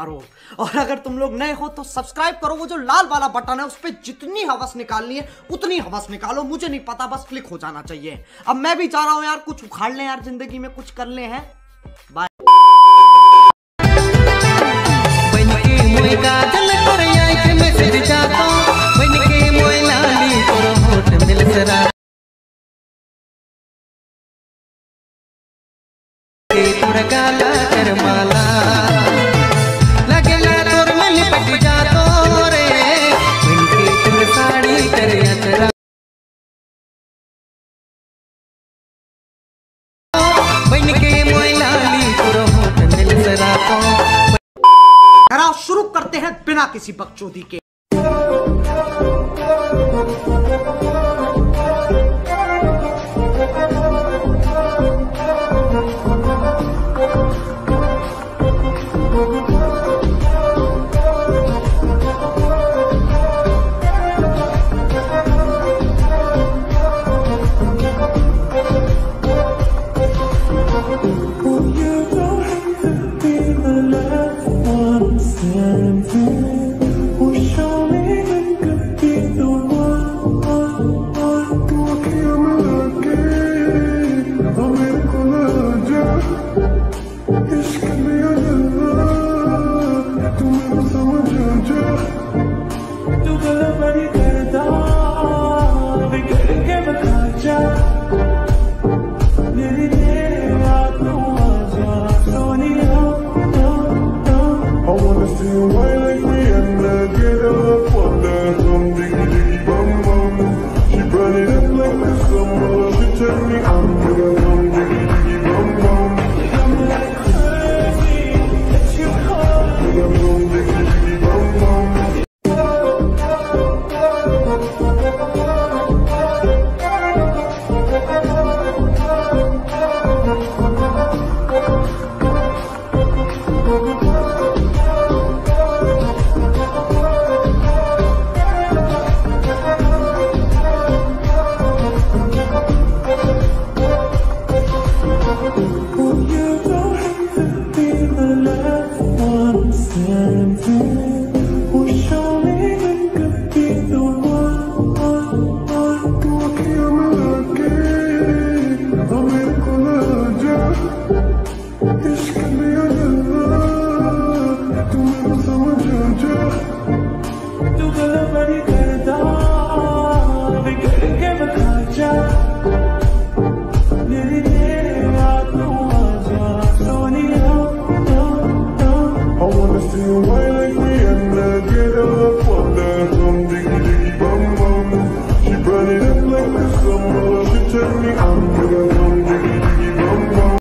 मारो। और अगर तुम लोग नए हो तो सब्सक्राइब करो, वो जो लाल वाला बटन है उस पर जितनी हवस निकालनी है उतनी हवस निकालो, मुझे नहीं पता, बस क्लिक हो जाना चाहिए। अब मैं भी चाह रहा हूं यार कुछ उखाड़ लें यार, जिंदगी में कुछ कर ले हैं। बाय। गाला कर माला लगेला तोर में लिपट जा तो रे उनके तुम साड़ी कर यात्रा बन के मोइलाली तोर होठ मिल सरा तो। शुरू करते हैं बिना किसी बकचोदी के। She burn it up like the summer. She turn me on.